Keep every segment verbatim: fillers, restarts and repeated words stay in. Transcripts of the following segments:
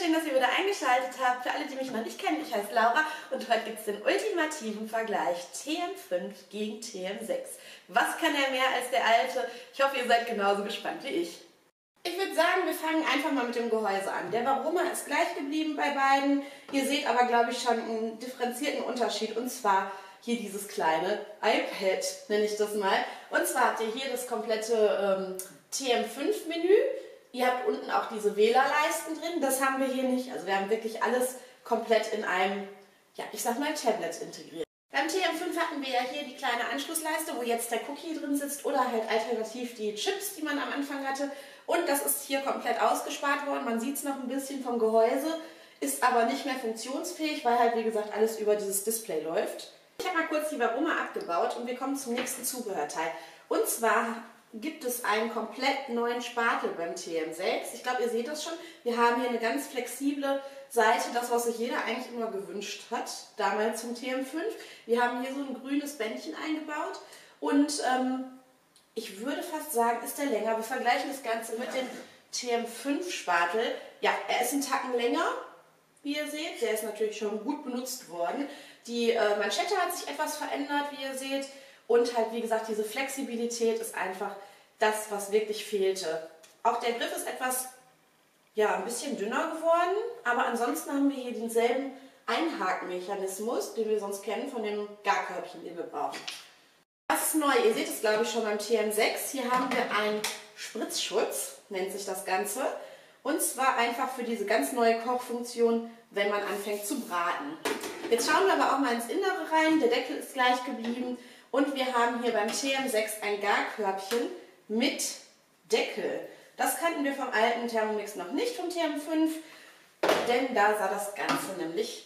schön, dass ihr wieder eingeschaltet habt. Für alle, die mich noch nicht kennen, ich heiße Laura und heute gibt es den ultimativen Vergleich T M fünf gegen T M sechs. Was kann er mehr als der alte? Ich hoffe, ihr seid genauso gespannt wie ich. Ich würde sagen, wir fangen einfach mal mit dem Gehäuse an. Der Varoma ist gleich geblieben bei beiden. Ihr seht aber, glaube ich, schon einen differenzierten Unterschied. Und zwar hier dieses kleine iPad, nenne ich das mal. Und zwar habt ihr hier das komplette ähm, T M fünf Menü. Ihr habt unten auch diese Wählerleisten drin. Das haben wir hier nicht. Also wir haben wirklich alles komplett in einem, ja, ich sag mal, Tablet integriert. Beim T M fünf hatten wir ja hier die kleine Anschlussleiste, wo jetzt der Cookie drin sitzt oder halt alternativ die Chips, die man am Anfang hatte. Und das ist hier komplett ausgespart worden. Man sieht es noch ein bisschen vom Gehäuse, ist aber nicht mehr funktionsfähig, weil halt wie gesagt alles über dieses Display läuft. Ich habe mal kurz die Varoma abgebaut und wir kommen zum nächsten Zubehörteil. Und zwar gibt es einen komplett neuen Spatel beim T M sechs. Ich glaube, ihr seht das schon. Wir haben hier eine ganz flexible Seite, das, was sich jeder eigentlich immer gewünscht hat, damals zum T M fünf. Wir haben hier so ein grünes Bändchen eingebaut und ähm, ich würde fast sagen, ist der länger. Wir vergleichen das Ganze mit dem T M fünf Spatel. Ja, er ist einen Tacken länger, wie ihr seht. Der ist natürlich schon gut benutzt worden. Die äh, Manschette hat sich etwas verändert, wie ihr seht. Und halt, wie gesagt, diese Flexibilität ist einfach das, was wirklich fehlte. Auch der Griff ist etwas, ja, ein bisschen dünner geworden, aber ansonsten haben wir hier denselben Einhakmechanismus, den wir sonst kennen von dem Garkörbchen, den wir brauchen. Das ist neu, ihr seht es, glaube ich, schon beim T M sechs. Hier haben wir einen Spritzschutz, nennt sich das Ganze. Und zwar einfach für diese ganz neue Kochfunktion, wenn man anfängt zu braten. Jetzt schauen wir aber auch mal ins Innere rein. Der Deckel ist gleich geblieben. Und wir haben hier beim T M sechs ein Garkörbchen mit Deckel. Das kannten wir vom alten Thermomix noch nicht, vom T M fünf, denn da sah das Ganze nämlich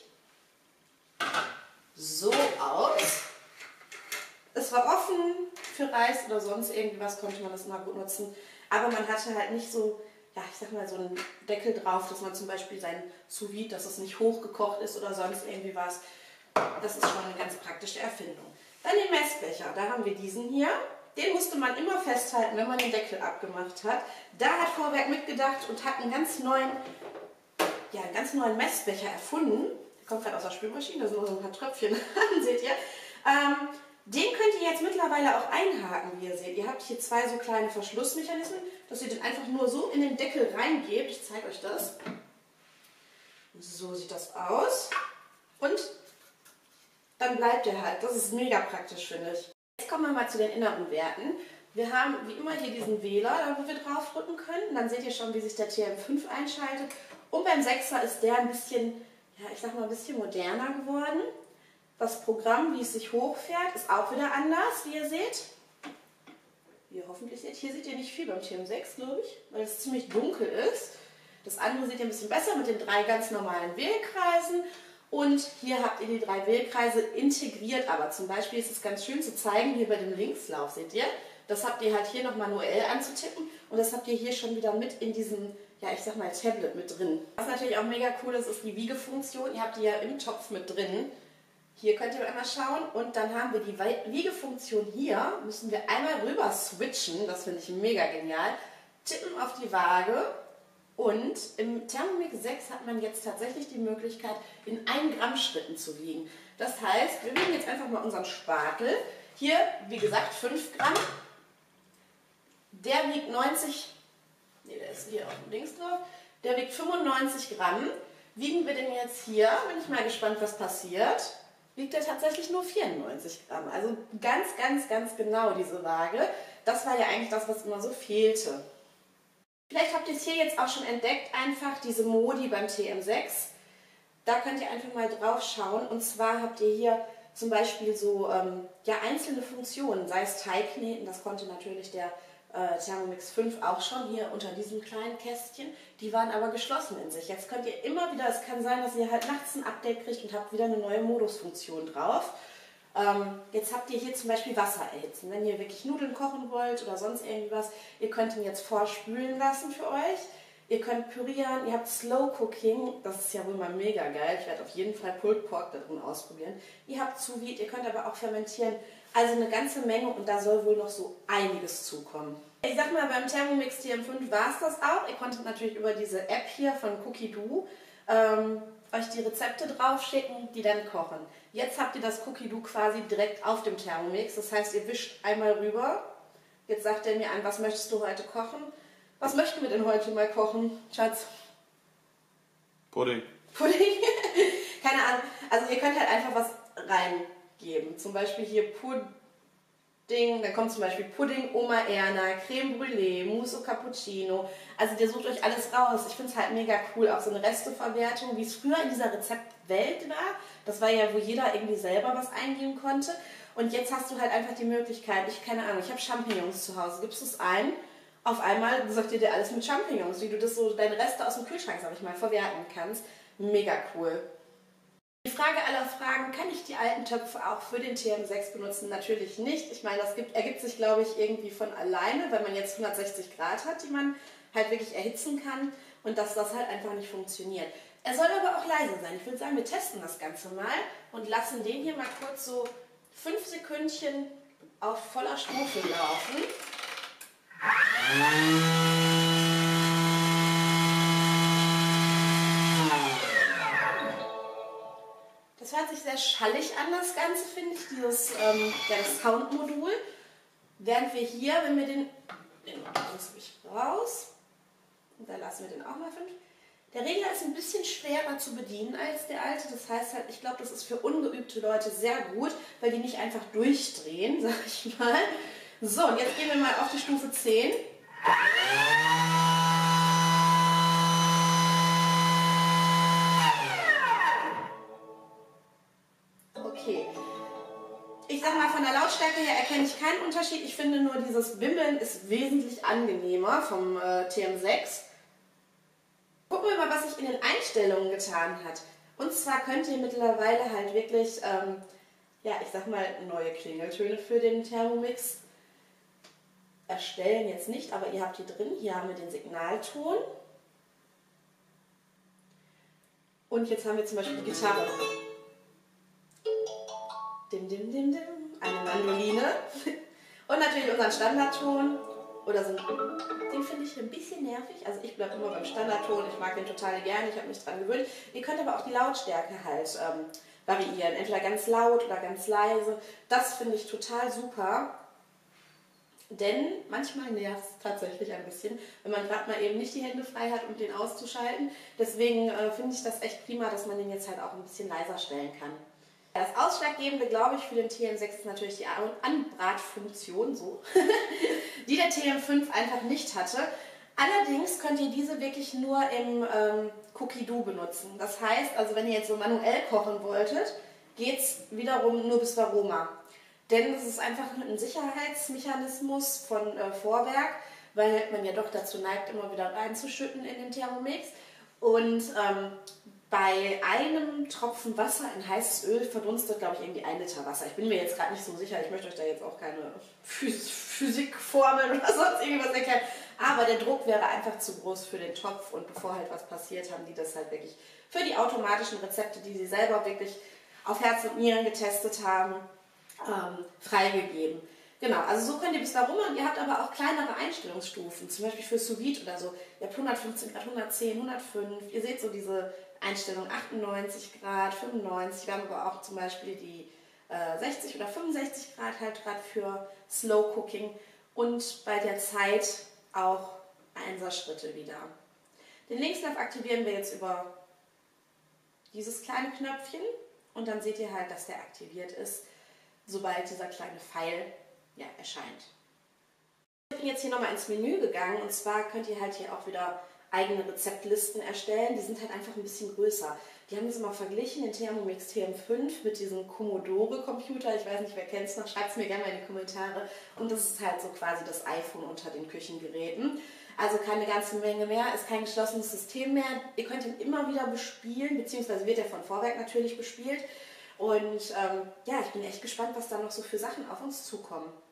so aus. Es war offen für Reis oder sonst irgendwas, konnte man das immer gut nutzen. Aber man hatte halt nicht so, ja, ich sag mal, so einen Deckel drauf, dass man zum Beispiel sein Sous Vide, dass es nicht hochgekocht ist oder sonst irgendwie was. Das ist schon eine ganz praktische Erfindung. Dann den Messbecher, da haben wir diesen hier. Den musste man immer festhalten, wenn man den Deckel abgemacht hat. Da hat Vorwerk mitgedacht und hat einen ganz neuen, ja, einen ganz neuen Messbecher erfunden. Der kommt gerade aus der Spülmaschine, da sind nur so ein paar Tröpfchen, seht ihr. Ähm, den könnt ihr jetzt mittlerweile auch einhaken, wie ihr seht. Ihr habt hier zwei so kleine Verschlussmechanismen, dass ihr den einfach nur so in den Deckel reingebt. Ich zeige euch das. So sieht das aus. Und dann bleibt er halt. Das ist mega praktisch, finde ich. Jetzt kommen wir mal zu den inneren Werten. Wir haben wie immer hier diesen Wähler, wo wir draufdrücken können. Dann seht ihr schon, wie sich der T M fünf einschaltet. Und beim sechser ist der ein bisschen, ja, ich sag mal, ein bisschen moderner geworden. Das Programm, wie es sich hochfährt, ist auch wieder anders, wie ihr seht. Wie ihr hoffentlich seht. Hier seht ihr nicht viel beim T M sechs, glaube ich, weil es ziemlich dunkel ist. Das andere seht ihr ein bisschen besser mit den drei ganz normalen Wählkreisen. Und hier habt ihr die drei Wählkreise integriert, aber zum Beispiel ist es ganz schön zu zeigen, hier bei dem Linkslauf, seht ihr, das habt ihr halt hier noch manuell anzutippen und das habt ihr hier schon wieder mit in diesem, ja, ich sag mal, Tablet mit drin. Was natürlich auch mega cool ist, ist die Wiegefunktion. Ihr habt die ja im Topf mit drin. Hier könnt ihr einmal schauen und dann haben wir die Wiegefunktion hier, müssen wir einmal rüber switchen, das finde ich mega genial, tippen auf die Waage. Und im Thermomix sechs hat man jetzt tatsächlich die Möglichkeit, in ein Gramm Schritten zu wiegen. Das heißt, wir wiegen jetzt einfach mal unseren Spatel. Hier, wie gesagt, fünf Gramm. Der wiegt neunzig, nee, der ist hier auf dem Links drauf. Der wiegt fünfundneunzig Gramm. Wiegen wir den jetzt hier, bin ich mal gespannt, was passiert. Wiegt er tatsächlich nur vierundneunzig Gramm. Also ganz, ganz, ganz genau diese Waage. Das war ja eigentlich das, was immer so fehlte. Vielleicht habt ihr es hier jetzt auch schon entdeckt, einfach diese Modi beim T M sechs. Da könnt ihr einfach mal drauf schauen. Und zwar habt ihr hier zum Beispiel so ähm, ja, einzelne Funktionen, sei es Teigkneten, das konnte natürlich der äh, Thermomix fünf auch schon hier unter diesem kleinen Kästchen. Die waren aber geschlossen in sich. Jetzt könnt ihr immer wieder, es kann sein, dass ihr halt nachts ein Update kriegt und habt wieder eine neue Modusfunktion drauf. Ähm, jetzt habt ihr hier zum Beispiel Wasser erhitzen. Wenn ihr wirklich Nudeln kochen wollt oder sonst irgendwas, ihr könnt ihn jetzt vorspülen lassen für euch. Ihr könnt pürieren, ihr habt Slow Cooking, das ist ja wohl mal mega geil. Ich werde auf jeden Fall Pulled Pork da drin ausprobieren. Ihr habt Sous Vide, ihr könnt aber auch fermentieren Also eine ganze Menge und da soll wohl noch so einiges zukommen. Ich sag mal, beim Thermomix T M fünf war es das auch. Ihr konntet natürlich über diese App hier von Cookidoo ähm, euch die Rezepte drauf schicken, die dann kochen. Jetzt habt ihr das Cookidoo quasi direkt auf dem Thermomix. Das heißt, ihr wischt einmal rüber. Jetzt sagt er mir an, was möchtest du heute kochen? Was möchten wir denn heute mal kochen, Schatz? Pudding. Pudding? Keine Ahnung. Also ihr könnt halt einfach was reingeben. Zum Beispiel hier Pudding, dann kommt zum Beispiel Pudding Oma Erna, Creme Brûlée, Mousse au Cappuccino. Also ihr sucht euch alles raus. Ich finde es halt mega cool, auch so eine Resteverwertung, wie es früher in dieser Rezeptwelt war. Das war ja, wo jeder irgendwie selber was eingeben konnte. Und jetzt hast du halt einfach die Möglichkeit, ich keine Ahnung, ich habe Champignons zu Hause, gibst du es ein, auf einmal sagt ihr dir alles mit Champignons, wie du das so, deine Reste aus dem Kühlschrank, sag ich mal, verwerten kannst. Mega cool. Die Frage aller Fragen, kann ich die alten Töpfe auch für den T M sechs benutzen? Natürlich nicht. Ich meine, das gibt, ergibt sich, glaube ich, irgendwie von alleine, weil man jetzt hundertsechzig Grad hat, die man halt wirklich erhitzen kann und dass das halt einfach nicht funktioniert. Er soll aber auch leise sein. Ich würde sagen, wir testen das Ganze mal und lassen den hier mal kurz so fünf Sekündchen auf voller Stufe laufen. Das hört sich sehr schallig an, das Ganze, finde ich, dieses ähm, ja, das Soundmodul. Während wir hier, wenn wir den, den raus, und da lassen wir den auch mal fünf. Der Regler ist ein bisschen schwerer zu bedienen als der alte. Das heißt halt, ich glaube, das ist für ungeübte Leute sehr gut, weil die nicht einfach durchdrehen, sag ich mal. So, und jetzt gehen wir mal auf die Stufe zehn. Okay. Ich sag mal, von der Lautstärke her erkenne ich keinen Unterschied. Ich finde nur, dieses Wimmeln ist wesentlich angenehmer vom äh, T M sechs. Gucken wir mal, was sich in den Einstellungen getan hat. Und zwar könnt ihr mittlerweile halt wirklich, ähm, ja, ich sag mal, neue Klingeltöne für den Thermomix erstellen. Jetzt nicht, aber ihr habt hier drin, hier haben wir den Signalton. Und jetzt haben wir zum Beispiel die Gitarre. Dim, dim, dim, dim. Eine Mandoline. Und natürlich unseren Standardton. Oder so, den finde ich ein bisschen nervig. Also ich bleibe immer beim Standardton. Ich mag den total gerne. Ich habe mich dran gewöhnt. Ihr könnt aber auch die Lautstärke halt ähm, variieren. Entweder ganz laut oder ganz leise. Das finde ich total super. Denn manchmal nervt es tatsächlich ein bisschen, wenn man gerade mal eben nicht die Hände frei hat, um den auszuschalten. Deswegen äh, finde ich das echt prima, dass man den jetzt halt auch ein bisschen leiser stellen kann. Das Ausschlaggebende, glaube ich, für den T M sechs ist natürlich die Anbratfunktion, so, die der T M fünf einfach nicht hatte. Allerdings könnt ihr diese wirklich nur im ähm, Cookidoo benutzen. Das heißt, also wenn ihr jetzt so manuell kochen wolltet, geht es wiederum nur bis Varoma. Denn es ist einfach ein Sicherheitsmechanismus von äh, Vorwerk, weil man ja doch dazu neigt, immer wieder reinzuschütten in den Thermomix. Und ähm, bei einem Tropfen Wasser in heißes Öl verdunstet, glaube ich, irgendwie ein Liter Wasser. Ich bin mir jetzt gerade nicht so sicher, ich möchte euch da jetzt auch keine Phys Physikformeln oder sonst irgendwas erklären. Aber der Druck wäre einfach zu groß für den Topf und bevor halt was passiert, haben die das halt wirklich für die automatischen Rezepte, die sie selber wirklich auf Herz und Nieren getestet haben, ähm, freigegeben. Genau, also so könnt ihr bis da rum und ihr habt aber auch kleinere Einstellungsstufen, zum Beispiel für Sous Vide oder so. Ihr habt hundertfünfzehn Grad, hundertzehn, hundertfünf, ihr seht so diese Einstellung achtundneunzig Grad, fünfundneunzig, wir haben aber auch zum Beispiel die äh, sechzig oder fünfundsechzig Grad halt gerade für Slow Cooking und bei der Zeit auch Einser-Schritte wieder. Den Linkslauf aktivieren wir jetzt über dieses kleine Knöpfchen und dann seht ihr halt, dass der aktiviert ist, sobald dieser kleine Pfeil ja, erscheint. Ich bin jetzt hier nochmal ins Menü gegangen und zwar könnt ihr halt hier auch wieder eigene Rezeptlisten erstellen. Die sind halt einfach ein bisschen größer. Die haben das immer verglichen, den Thermomix T M fünf mit diesem Commodore-Computer. Ich weiß nicht, wer kennt es noch, schreibt es mir gerne mal in die Kommentare. Und das ist halt so quasi das iPhone unter den Küchengeräten. Also keine ganze Menge mehr, ist kein geschlossenes System mehr. Ihr könnt ihn immer wieder bespielen, beziehungsweise wird er von Vorwerk natürlich bespielt. Und ähm, ja, ich bin echt gespannt, was da noch so für Sachen auf uns zukommen.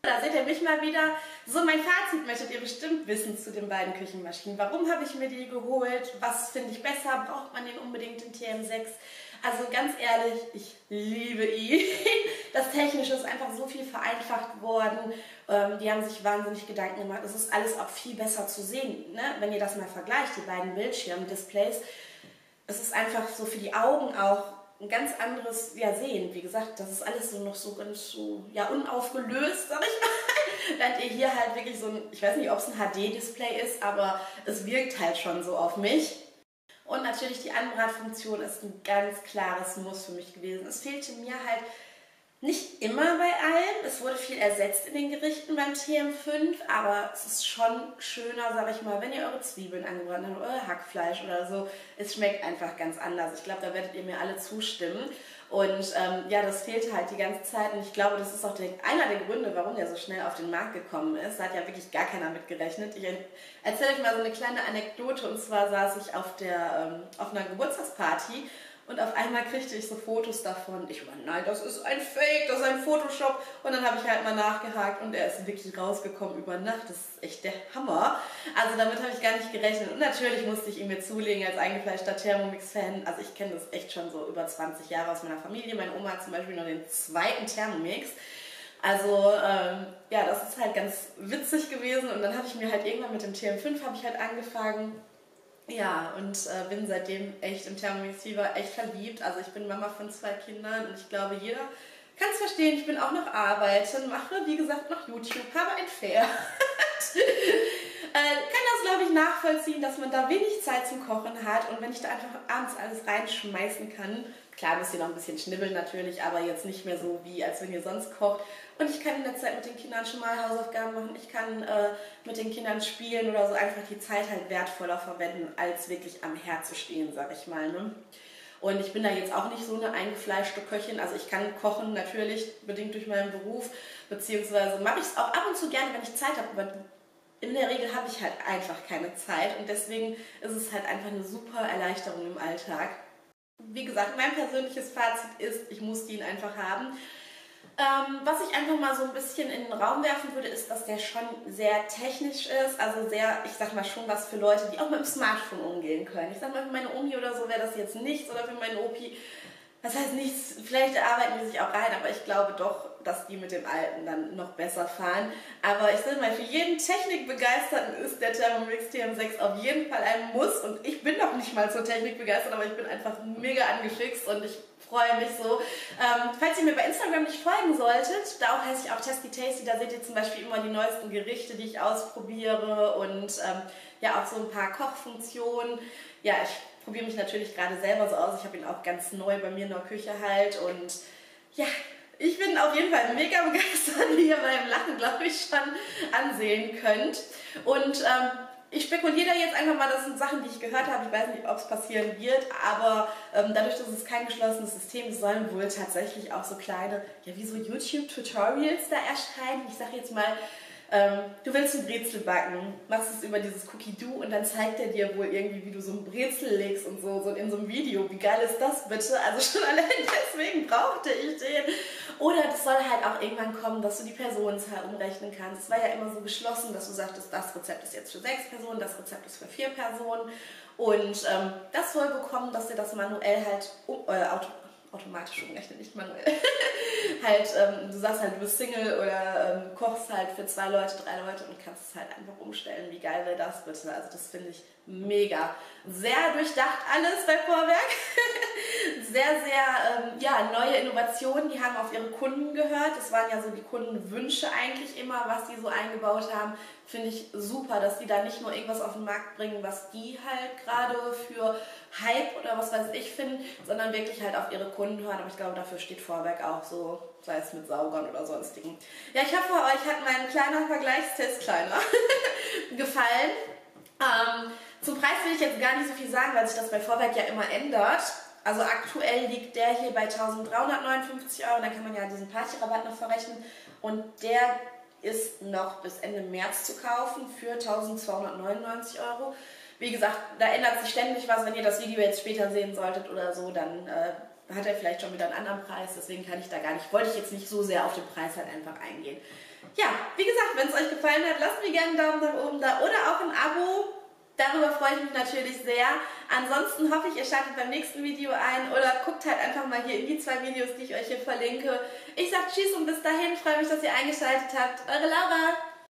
Da seht ihr mich mal wieder. So, mein Fazit möchtet ihr bestimmt wissen zu den beiden Küchenmaschinen. Warum habe ich mir die geholt? Was finde ich besser? Braucht man den unbedingt in T M sechs? Also ganz ehrlich, ich liebe ihn. Das Technische ist einfach so viel vereinfacht worden. Ähm, die haben sich wahnsinnig Gedanken gemacht. Es ist alles auch viel besser zu sehen, ne? Wenn ihr das mal vergleicht, die beiden Bildschirmdisplays. Es ist einfach so für die Augen auch ein ganz anderes ja, Sehen. Wie gesagt, das ist alles so noch so ganz so ja, unaufgelöst, sag ich mal. Während ihr hier halt wirklich so ein, ich weiß nicht, ob es ein H D-Display ist, aber es wirkt halt schon so auf mich. Und natürlich die Anbratfunktion ist ein ganz klares Muss für mich gewesen. Es fehlte mir halt nicht immer bei allem. Es wurde viel ersetzt in den Gerichten beim T M fünf, aber es ist schon schöner, sag ich mal, wenn ihr eure Zwiebeln angebraten habt, euer Hackfleisch oder so. Es schmeckt einfach ganz anders. Ich glaube, da werdet ihr mir alle zustimmen. Und ähm, ja, das fehlte halt die ganze Zeit und ich glaube, das ist auch der, einer der Gründe, warum der so schnell auf den Markt gekommen ist. Da hat ja wirklich gar keiner mit gerechnet. Ich erzähle euch mal so eine kleine Anekdote und zwar saß ich auf, der, ähm, auf einer Geburtstagsparty und auf einmal kriegte ich so Fotos davon. Ich war, nein, das ist ein Fake, das ist ein Photoshop. Und dann habe ich halt mal nachgehakt und er ist wirklich rausgekommen über Nacht. Das ist echt der Hammer. Also damit habe ich gar nicht gerechnet. Und natürlich musste ich ihn mir zulegen als eingefleischter Thermomix-Fan. Also ich kenne das echt schon so über zwanzig Jahre aus meiner Familie. Meine Oma hat zum Beispiel noch den zweiten Thermomix. Also ähm, ja, das ist halt ganz witzig gewesen. Und dann habe ich mir halt irgendwann mit dem T M fünf habe ich halt angefangen. Ja, und äh, bin seitdem echt im Thermomix-Fieber echt verliebt. Also ich bin Mama von zwei Kindern und ich glaube, jeder kann es verstehen. Ich bin auch noch arbeiten, mache, wie gesagt, noch YouTube, habe ein Pferd. äh, kann das, glaube ich, nachvollziehen, dass man da wenig Zeit zum Kochen hat. Und wenn ich da einfach abends alles reinschmeißen kann, klar müsst ihr noch ein bisschen schnibbeln natürlich, aber jetzt nicht mehr so, wie als wenn ihr sonst kocht. Und ich kann in der Zeit mit den Kindern schon mal Hausaufgaben machen, ich kann äh, mit den Kindern spielen oder so, einfach die Zeit halt wertvoller verwenden, als wirklich am Herd zu stehen, sag ich mal. Ne? Und ich bin da jetzt auch nicht so eine eingefleischte Köchin, also ich kann kochen natürlich, bedingt durch meinen Beruf, beziehungsweise mache ich es auch ab und zu gerne, wenn ich Zeit habe, aber in der Regel habe ich halt einfach keine Zeit und deswegen ist es halt einfach eine super Erleichterung im Alltag. Wie gesagt, mein persönliches Fazit ist, ich muss ihn einfach haben. Ähm, was ich einfach mal so ein bisschen in den Raum werfen würde, ist, dass der schon sehr technisch ist, also sehr, ich sag mal schon was für Leute, die auch mit dem Smartphone umgehen können. Ich sag mal, für meine Omi oder so wäre das jetzt nichts oder für meinen Opi, das heißt nichts, vielleicht arbeiten die sich auch rein, aber ich glaube doch, dass die mit dem Alten dann noch besser fahren. Aber ich sag mal, für jeden Technikbegeisterten ist der Thermomix T M sechs auf jeden Fall ein Muss und ich bin noch nicht mal so technikbegeistert, aber ich bin einfach mega angefixt und ich freue mich so. Ähm, falls ihr mir bei Instagram nicht folgen solltet, da auch heiße ich auch Tasty Tasty, da seht ihr zum Beispiel immer die neuesten Gerichte, die ich ausprobiere und ähm, ja auch so ein paar Kochfunktionen. Ja, ich probiere mich natürlich gerade selber so aus. Ich habe ihn auch ganz neu bei mir in der Küche halt und ja, ich bin auf jeden Fall mega begeistert, wie ihr beim Lachen, glaube ich, schon ansehen könnt. Und ähm, ich spekuliere da jetzt einfach mal, das sind Sachen, die ich gehört habe. Ich weiß nicht, ob es passieren wird, aber ähm, dadurch, dass es kein geschlossenes System ist, sollen wohl tatsächlich auch so kleine, ja wie so YouTube-Tutorials da erscheinen. Ich sage jetzt mal, ähm, du willst ein Brezel backen, machst es über dieses Cookie-Do und dann zeigt er dir wohl irgendwie, wie du so ein Brezel legst und so, so in so einem Video. Wie geil ist das bitte? Also schon allein deswegen brauchte ich den. Oder das soll halt auch irgendwann kommen, dass du die Personenzahl umrechnen kannst. Es war ja immer so geschlossen, dass du sagtest, das Rezept ist jetzt für sechs Personen, das Rezept ist für vier Personen. Und ähm, das soll bekommen, dass dir das manuell halt um, äh, auto, automatisch umrechnet, nicht manuell. halt, ähm, du sagst halt, du bist Single oder ähm, kochst halt für zwei Leute, drei Leute und kannst es halt einfach umstellen. Wie geil wäre das bitte? Also das finde ich mega. Sehr durchdacht alles bei Vorwerk. sehr, sehr, ähm, ja, neue Innovationen, die haben auf ihre Kunden gehört. Das waren ja so die Kundenwünsche eigentlich immer, was die so eingebaut haben. Finde ich super, dass die da nicht nur irgendwas auf den Markt bringen, was die halt gerade für Hype oder was weiß ich finden, sondern wirklich halt auf ihre Kunden hören. Aber ich glaube, dafür steht Vorwerk auch so, sei es mit Saugern oder sonstigen. Ja, ich hoffe, euch hat mein kleiner Vergleichstest, kleiner, gefallen. Ähm, zum Preis will ich jetzt gar nicht so viel sagen, weil sich das bei Vorwerk ja immer ändert. Also aktuell liegt der hier bei eintausenddreihundertneunundfünfzig Euro, dann kann man ja diesen Partyrabatt noch verrechnen und der ist noch bis Ende März zu kaufen für eintausendzweihundertneunundneunzig Euro. Wie gesagt, da ändert sich ständig was, wenn ihr das Video jetzt später sehen solltet oder so, dann äh, hat er vielleicht schon wieder einen anderen Preis, deswegen kann ich da gar nicht, wollte ich jetzt nicht so sehr auf den Preis halt einfach eingehen. Ja, wie gesagt, wenn es euch gefallen hat, lasst mir gerne einen Daumen nach oben da oder auch ein Abo. Darüber freue ich mich natürlich sehr. Ansonsten hoffe ich, ihr schaltet beim nächsten Video ein oder guckt halt einfach mal hier in die zwei Videos, die ich euch hier verlinke. Ich sage Tschüss und bis dahin, freue mich, dass ihr eingeschaltet habt. Eure Laura.